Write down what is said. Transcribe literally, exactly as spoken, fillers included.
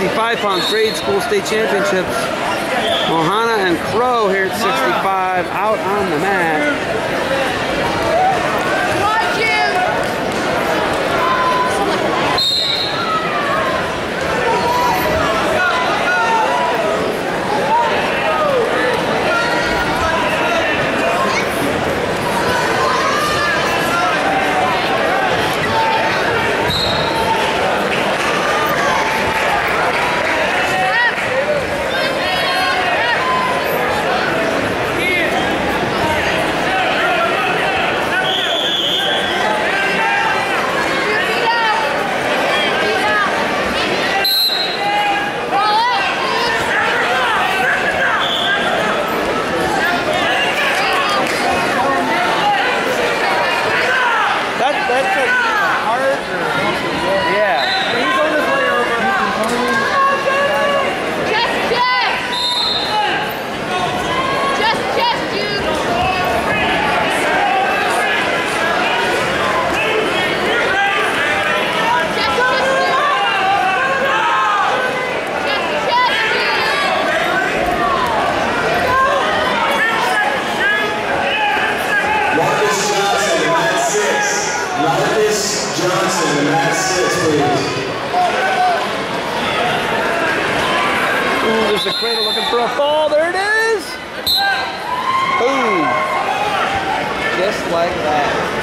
sixty-five pound grade school state championships. Mohana and Crow here at sixty-five out on the mat. Johnson, mat six, please. Ooh, there's a cradle looking for a fall. There it is. Boom. Just like that.